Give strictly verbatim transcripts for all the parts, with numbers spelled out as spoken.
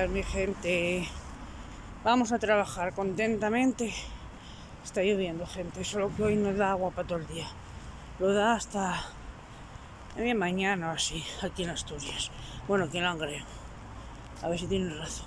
días, mi gente. Vamos a trabajar contentamente. Está lloviendo, gente, solo que hoy no da agua para todo el día. Lo da hasta media mañana o así, aquí en Asturias. Bueno, aquí en Langreo. A ver si tienes razón.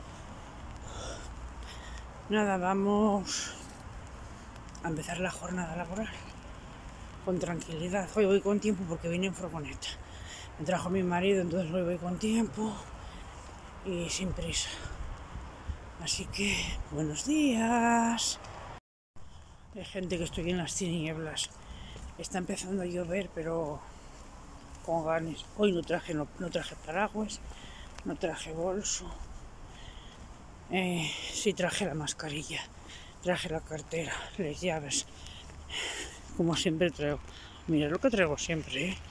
Nada, vamos a empezar la jornada laboral con tranquilidad. Hoy voy con tiempo porque vine en furgoneta. Me trajo mi marido, entonces hoy voy con tiempo y sin prisa. Así que, buenos días. Hay gente que estoy en las tinieblas. Está empezando a llover, pero con ganas. Hoy no traje, no, no traje paraguas, no traje bolso. Eh, sí traje la mascarilla, traje la cartera, las llaves. Como siempre traigo. Mirad lo que traigo siempre, ¿eh?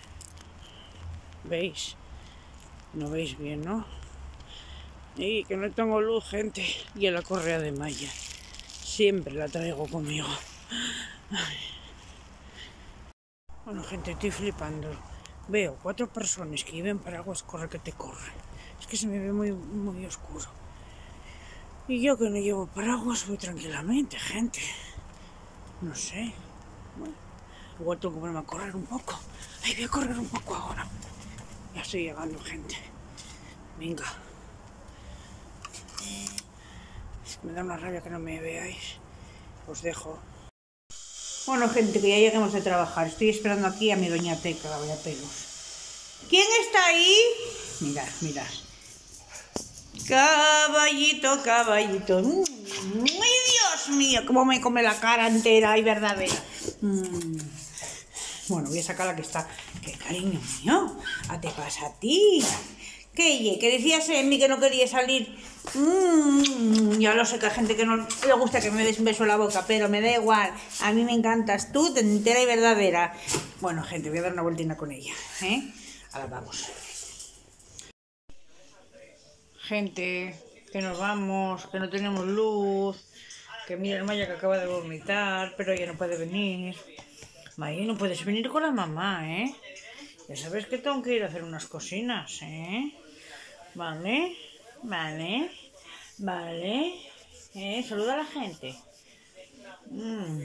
¿Veis? No veis bien, ¿no? Y que no tengo luz, gente. Y en la correa de malla. Siempre la traigo conmigo. Ay. Bueno, gente, estoy flipando. Veo cuatro personas que lleven paraguas, corre que te corre. Es que se me ve muy, muy oscuro. Y yo que no llevo paraguas voy tranquilamente, gente. No sé. Bueno, igual tengo que ponerme a correr un poco. Ay, voy a correr un poco ahora. Ya estoy llegando, gente. Venga. Es que me da una rabia que no me veáis. Os dejo. Bueno, gente, que ya lleguemos de trabajar. Estoy esperando aquí a mi doña Teca, la vaya pelos. ¿Quién está ahí? Mirad, mirad. Caballito, caballito. ¡Ay, Dios mío! Cómo me come la cara entera y verdadera. Mm. Bueno, voy a sacar la que está. ¡Qué cariño mío! ¿A te pasa a ti? ¿Qué? ¿Que decías en mí que no quería salir? Mm, ya lo sé que hay gente que no le gusta que me des un beso en la boca, pero me da igual. A mí me encantas tú, entera y verdadera. Bueno, gente, voy a dar una vueltina con ella, ¿eh? Ahora vamos. Gente, que nos vamos, que no tenemos luz, que mira el Maya que acaba de vomitar, pero ella no puede venir. Maya, no puedes venir con la mamá, ¿eh? Ya sabes que tengo que ir a hacer unas cocinas, ¿eh? Vale, vale, vale. ¿Eh? Saluda a la gente. Mm.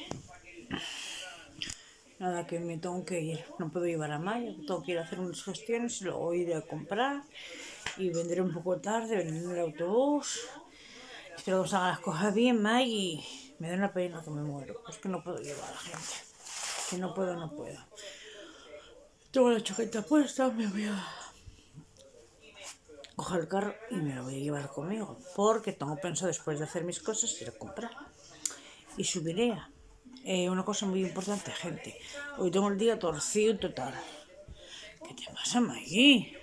Nada, que me tengo que ir. No puedo llevar a Maya, tengo que ir a hacer unas gestiones y luego iré a comprar. Y vendré un poco tarde, vendré en el autobús. Espero que os hagan las cosas bien, Maggie. Me da una pena que me muero. Es que no puedo llevar a la gente. Que no puedo, no puedo. Tengo la chaqueta puesta, me voy a coger el carro y me lo voy a llevar conmigo. Porque tengo pensado, después de hacer mis cosas, ir a comprar. Y subiré a... Eh, una cosa muy importante, gente. Hoy tengo el día torcido total. ¿Qué te pasa, Maggie?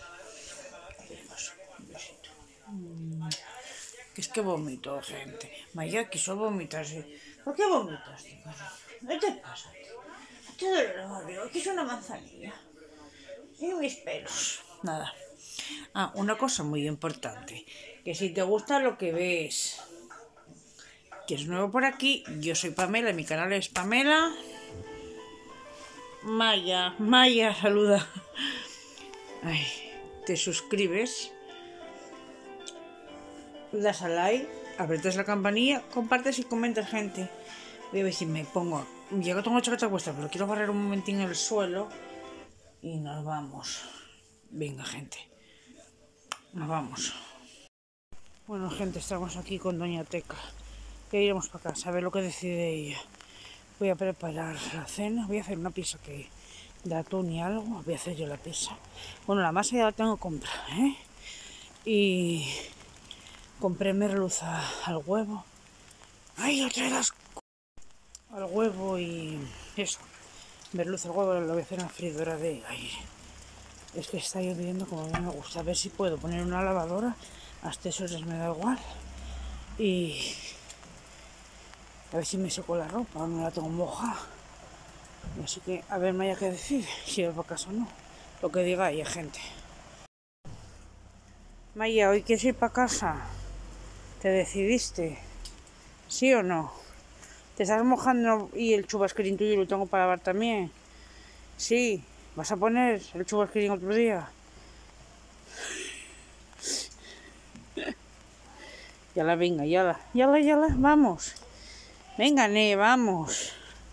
Un besito. Mm. Que es que vomito, gente. Maya quiso vomitarse. ¿Por qué vomitas, tío? ¿Qué te pasa, tío? Te duele la barriga. Aquí es una manzanilla. Y mis pelos. Nada. Ah, una cosa muy importante. Que si te gusta lo que ves, que es nuevo por aquí, yo soy Pamela, mi canal es Pamela. Maya, Maya, saluda. Ay, te suscribes, das a like, apretas la campanilla, compartes y comentas, gente. Voy a ver si me pongo... Ya que tengo la chaqueta puesta, pero quiero barrer un momentín el suelo. Y nos vamos. Venga, gente. Nos vamos. Bueno, gente, estamos aquí con doña Teca. Ya iremos para casa a ver lo que decide ella. Voy a preparar la cena. Voy a hacer una pizza que de atún y algo. Voy a hacer yo la pizza. Bueno, la masa ya la tengo comprada, ¿eh? Y compré merluza al huevo. ¡Ay, otra de las... al huevo y eso, merluza al huevo, lo voy a hacer en la freidora de aire. Es que está lloviendo como a mí me gusta. A ver si puedo poner una lavadora, hasta eso les me da igual. Y a ver si me seco la ropa o no la tengo mojada. Así que a ver, Maya, que decide si va para casa o no. Lo que diga ella, gente. Maya, ¿hoy quieres ir para casa? ¿Te decidiste? ¿Sí o no? ¿Te estás mojando y el chubasquerín tuyo lo tengo para lavar también? Sí. ¿Vas a poner el chubasquerín otro día? Ya la, venga, ya la, ya la, ya la, vamos. Venga, ne, vamos.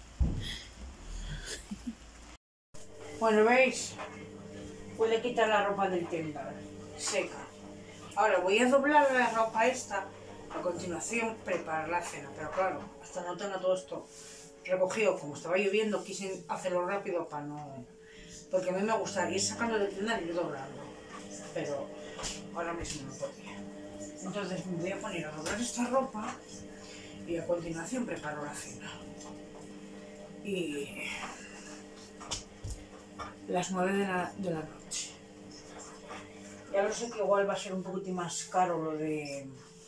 Bueno, ¿veis? Puede quitar la ropa del témpano, seca. Ahora voy a doblar la ropa esta, a continuación preparar la cena. Pero claro, hasta no tenga todo esto recogido, como estaba lloviendo, quise hacerlo rápido para no... Porque a mí me gusta ir sacando del tendal y ir doblando. Pero ahora mismo no podía. Entonces me voy a poner a doblar esta ropa y a continuación preparo la cena. Y... las nueve de la, de la noche. Ya lo sé que igual va a ser un poquito más caro lo de...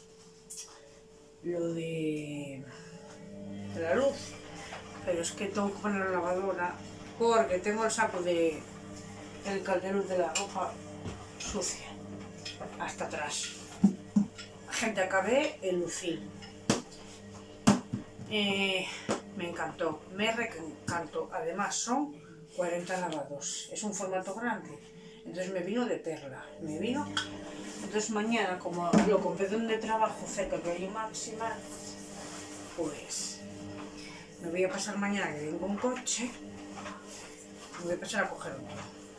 lo de... de la luz. Pero es que tengo que poner la lavadora porque tengo el saco de... el caldero de la ropa sucia. Hasta atrás. Gente, acabé el lucil. Eh, me encantó, me encantó. Además son cuarenta lavados. Es un formato grande. Entonces me vino de perla. Me vino. Entonces mañana, como lo compré donde trabajo, cerca que hay máxima, pues me voy a pasar mañana que vengo un coche. Me voy a pasar a coger otro.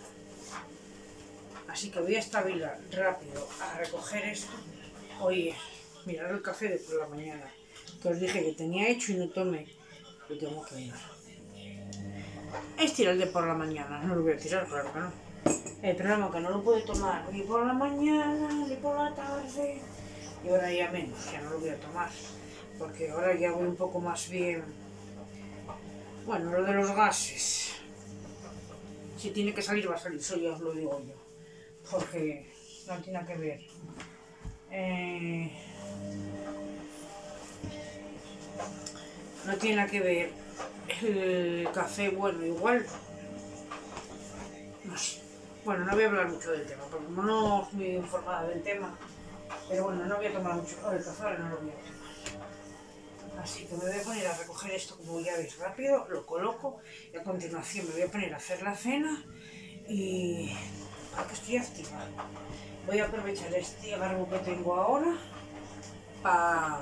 Así que voy a estabilar rápido a recoger esto. Oye, mirad el café de por la mañana, que os dije que tenía hecho y no tomé. Lo tengo que mirar. Es tirar el de por la mañana, no lo voy a tirar, claro que no. El problema es que no lo puedo tomar ni por la mañana, ni por la tarde. Y ahora ya menos, ya no lo voy a tomar. Porque ahora ya voy un poco más bien. Bueno, lo de los gases. Si tiene que salir, va a salir, eso ya os lo digo yo. Porque no tiene que ver. Eh, no tiene que ver el café, bueno, igual, no sé. Bueno, no voy a hablar mucho del tema, porque no estoy muy informada del tema, pero bueno, no voy a tomar mucho el café, ahora no lo voy a tomar. Así que me voy a poner a recoger esto, como ya veis, rápido, lo coloco, y a continuación me voy a poner a hacer la cena, y ahora que estoy activa, voy a aprovechar este agarro que tengo ahora para...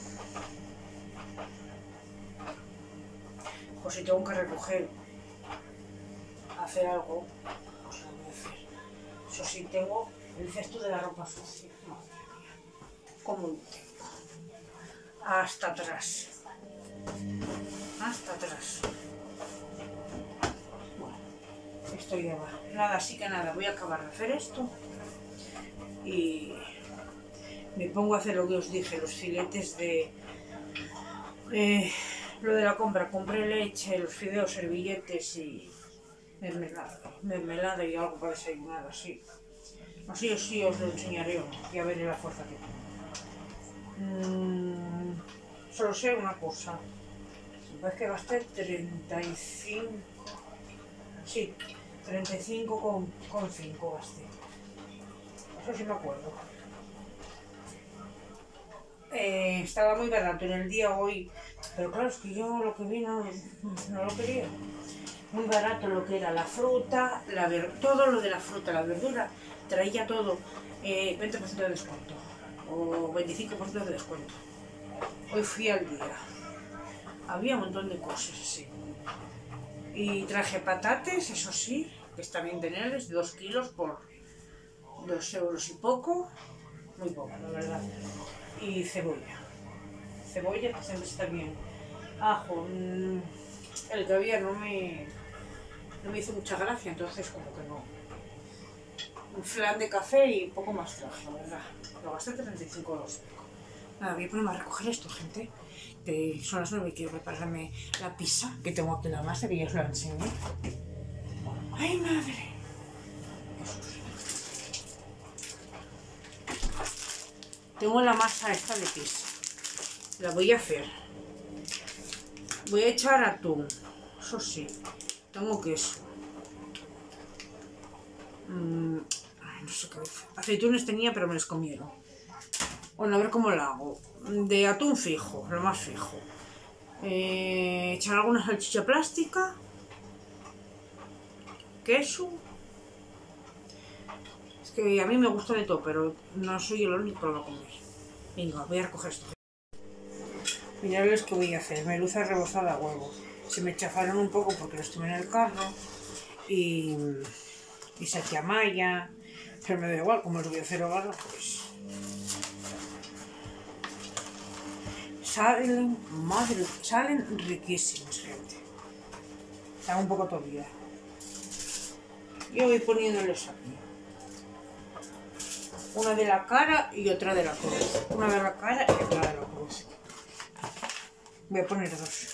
pues si tengo que recoger, hacer algo, pues lo voy a hacer. Eso sí, tengo el cesto de la ropa sucia. Madre mía, ¿cómo lo tengo? Hasta atrás. Hasta atrás. Bueno, esto ya va. Nada, así que nada, voy a acabar de hacer esto. Y me pongo a hacer lo que os dije, los filetes de... Eh, lo de la compra, compré leche, los fideos, servilletes y mermelada, mermelada y algo para desayunar, así. Así o sí os lo enseñaré, ya veré la fuerza que tengo. Mm, solo sé una cosa, me parece que gasté treinta y cinco, sí, treinta y cinco con cinco gasté. Eso sí me acuerdo. Eh, estaba muy barato en el día hoy, pero claro, es que yo lo que vi no, no lo quería. Muy barato lo que era la fruta, la ver todo lo de la fruta, la verdura, traía todo eh, veinte por ciento de descuento o veinticinco por ciento de descuento. Hoy fui al día, había un montón de cosas así. Y traje patates, eso sí, que está bien tenerles, dos kilos por dos euros y poco, muy poco, la verdad. Y cebolla, cebolla que siempre está bien. Ajo, mmm, el que había no me, no me hizo mucha gracia, entonces como que no. Un flan de café y poco más traje, la verdad. Lo gasté treinta y cinco euros. Nada, voy a ponerme a recoger esto, gente. Que son las nueve y quiero prepararme la pizza, que tengo aquí la masa, que ya os la enseñé. ¡Ay, madre! Tengo la masa esta de pizza. La voy a hacer. Voy a echar atún. Eso sí. Tengo queso. Mm, ay, no sé qué. Aceitunas tenía, pero me los comieron. Bueno, a ver cómo la hago. De atún fijo, lo más fijo. Eh, echar alguna salchicha plástica. Queso. Es que a mí me gusta de todo, pero no soy el único que lo va a comer. Venga, voy a recoger esto. Mirad lo que voy a hacer. Merluza rebozada a huevo. Se me chafaron un poco porque los tuve en el carro. Y, y saqué a Maya. Pero me da igual, como los voy a hacer ahora, pues... Salen, madre, salen riquísimos, gente. Están un poco todavía. Yo voy poniéndoles aquí. Una de la cara y otra de la cruz. Una de la cara y otra de la cruz. Voy a poner dos.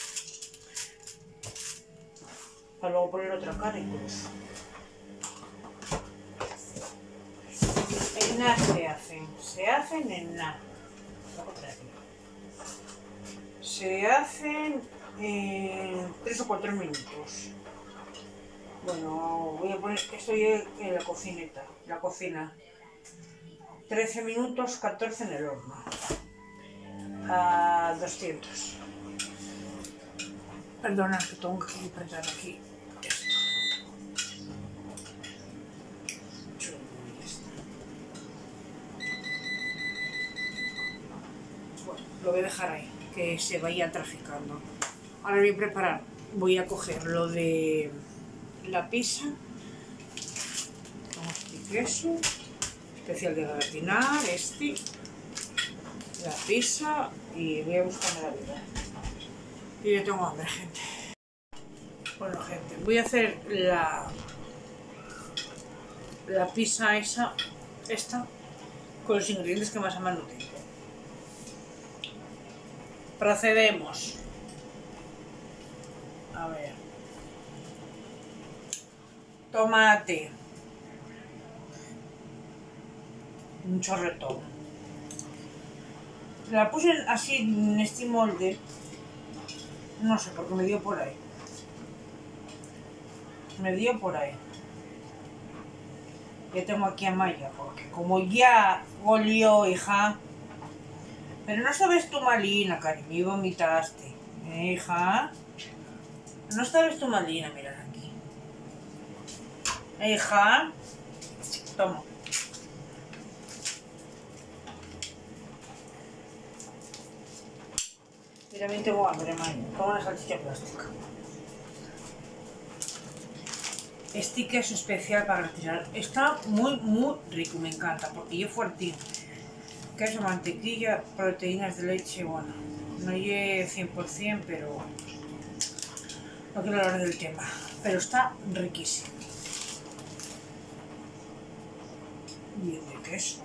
Para luego poner otra cara y cruz. En nada se hacen. Se hacen en nada. Se hacen en tres o cuatro minutos. Bueno, voy a poner que estoy en la cocineta, la cocina. trece minutos, catorce en el horno. A doscientos. Perdona que tengo que apretar aquí esto. Bueno, lo voy a dejar ahí, que se vaya traficando. Ahora voy a preparar, voy a coger lo de la pizza. Este queso especial de gratinar, este, la pizza, y voy a buscarme la vida. Y yo tengo hambre, gente. Bueno, gente, voy a hacer la la pizza esa, esta, con los ingredientes que más a mano tengo. Procedemos. A ver. Tomate. Un chorretón. La puse así en este molde. No sé, porque me dio por ahí. Me dio por ahí. Ya tengo aquí a Maya, porque como ya olió, hija. Pero no sabes tu malina, cariño, y vomitaste. ¿Eh, hija? No sabes tu malina, mirad aquí. ¿Eh, hija? Toma. Yo también tengo hambre, Maya. Toma una salchicha plástica. Este queso especial para retirar. Está muy, muy rico, me encanta, porque yo fuertín. Queso, mantequilla, proteínas de leche, bueno, no llegué cien por cien, pero no quiero hablar del tema. Pero está riquísimo. Bien de queso.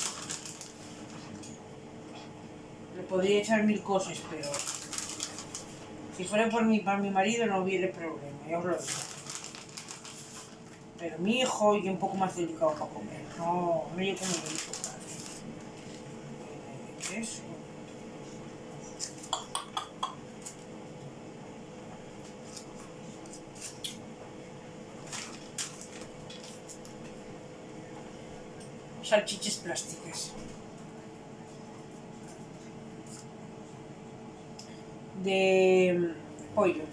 Le podría echar mil cosas, pero si fuera por mi, para mi marido no hubiera problema, ya os lo digo. Pero mi hijo y un poco más delicado para comer, no, no yo como mi hijo. Eso. Salchichas plásticas de pollo.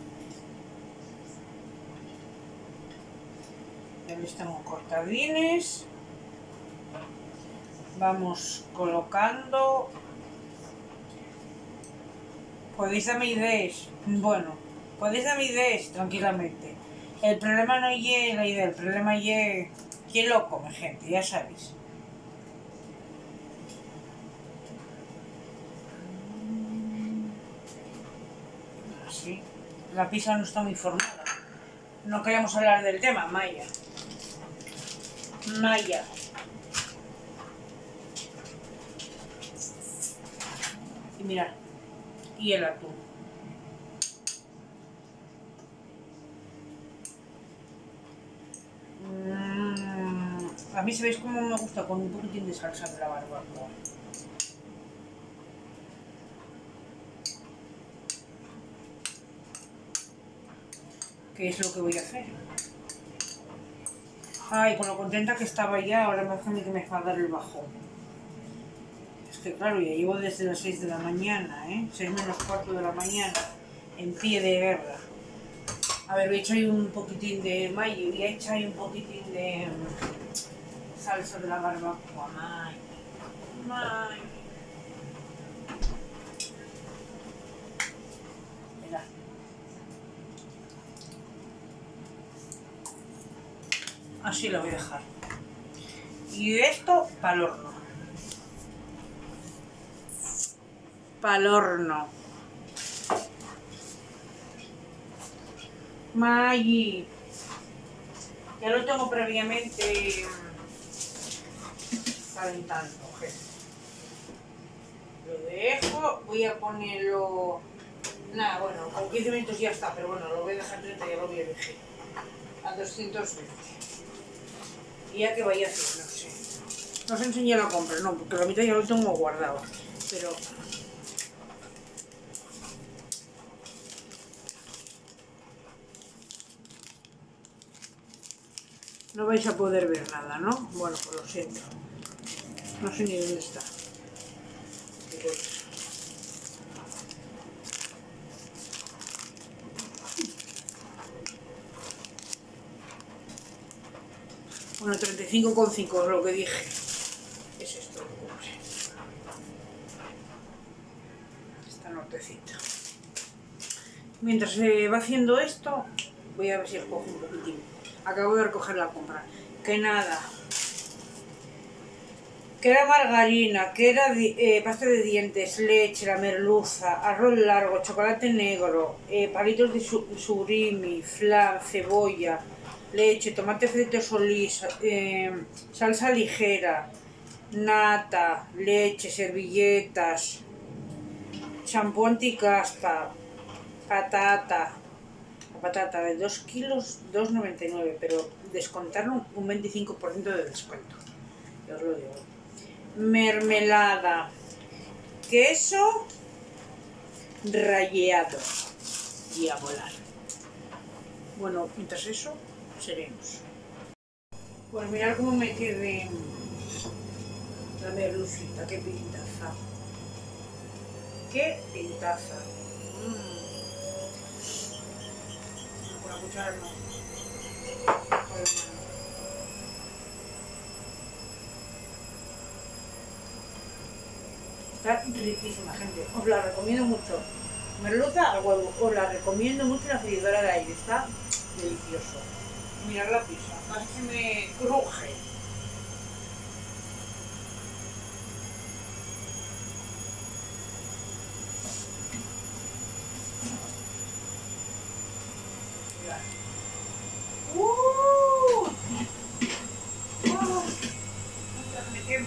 Ya les tengo cortadines. Vamos colocando. Podéis darme ideas. Bueno, podéis darme ideas tranquilamente. El problema no es la idea, el problema es quién lo come, gente, ya sabéis. Así. La pizza no está muy formada. No queremos hablar del tema, Maya. Maya. Y mirad. Y el atún. Mm, a mí sabéis cómo me gusta con un poquitín de salsa de la barbacoa. ¿Qué es lo que voy a hacer? Ay, con lo contenta que estaba ya, ahora me hace que me va a dar el bajón. Es que claro, ya llevo desde las seis de la mañana, ¿eh? seis menos cuarto de la mañana, en pie de guerra. A ver, voy a echar ahí un poquitín de mayo, voy a echar ahí un poquitín de salsa de la barbacoa. May, may. Así lo voy a dejar. Y esto para el horno. Para el horno. Maggi. Ya lo tengo previamente calentando, gente. Lo dejo, voy a ponerlo... Nada, bueno, con quince minutos ya está, pero bueno, lo voy a dejar treinta, ya lo voy a elegir. A doscientos veinte. Y ya que vaya haciendo, no sé. No os enseñé la compra, no, porque la mitad ya lo tengo guardado. Pero... no vais a poder ver nada, ¿no? Bueno, pues lo siento. No sé ni dónde está. Bueno, treinta y cinco coma cinco es lo que dije. Es esto lo que compré. Esta notecita. Mientras se va haciendo esto, voy a ver si recojo un poquitín. Acabo de recoger la compra. Que nada. Que era margarina, que era eh, pasta de dientes, leche, la merluza, arroz largo, chocolate negro, eh, palitos de su surimi, flan, cebolla, leche, tomate frito solís, eh, salsa ligera, nata, leche, servilletas, champú anticaspa, patata. La patata de dos kilos, dos noventa y nueve, pero descontaron un veinticinco por ciento de descuento. Ya os lo digo. Mermelada, queso rallado y a volar. Bueno, mientras eso, seremos. Pues mirad cómo me quedé la merlucita, qué pintaza. Qué pintaza. Mm. Con la cuchara no. Con la mano. Está riquísima, gente. Os la recomiendo mucho. Merluza al huevo. Os la recomiendo mucho la freidora de aire. Está delicioso. Mirad la pizza. Casi se me cruje. Mirad. ¡Uh! ¡Oh! Me quemo.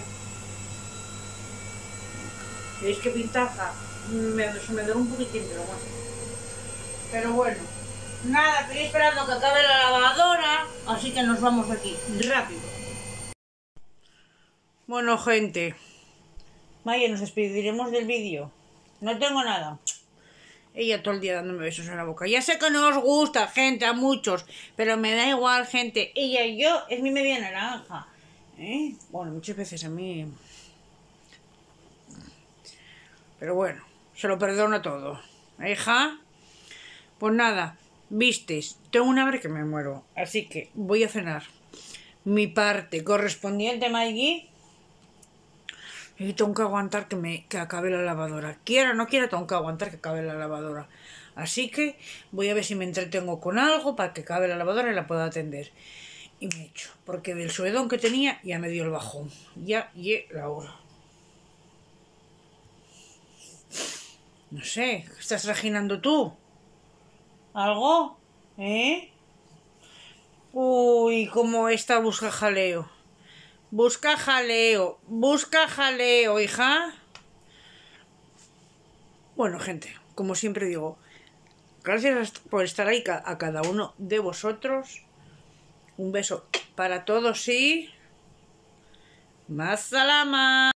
¿Veis qué pintaza? Me, se me dio un poquitín, pero bueno. Pero bueno. Nada, estoy esperando que acabe la lavadora, así que nos vamos de aquí, rápido. Bueno, gente. Vaya, nos despediremos del vídeo. No tengo nada. Ella todo el día dándome besos en la boca. Ya sé que no os gusta, gente, a muchos, pero me da igual, gente. Ella y yo es mi media naranja. ¿Eh? Bueno, muchas veces a mí... Pero bueno, se lo perdono todo. Hija, pues nada, vistes, tengo un hambre que me muero. Así que voy a cenar. Mi parte correspondiente, Maggi. Y tengo que aguantar que me que acabe la lavadora. Quiera o no quiera, tengo que aguantar que acabe la lavadora. Así que voy a ver si me entretengo con algo para que acabe la lavadora y la pueda atender. Y me echo, porque del suedón que tenía ya me dio el bajón. Ya y la hora. No sé, ¿qué estás reginando tú? ¿Algo? ¿Eh? Uy, como esta busca jaleo. Busca jaleo, busca jaleo, hija. Bueno, gente, como siempre digo, gracias por estar ahí a cada uno de vosotros. Un beso para todos y... ¡Más salama!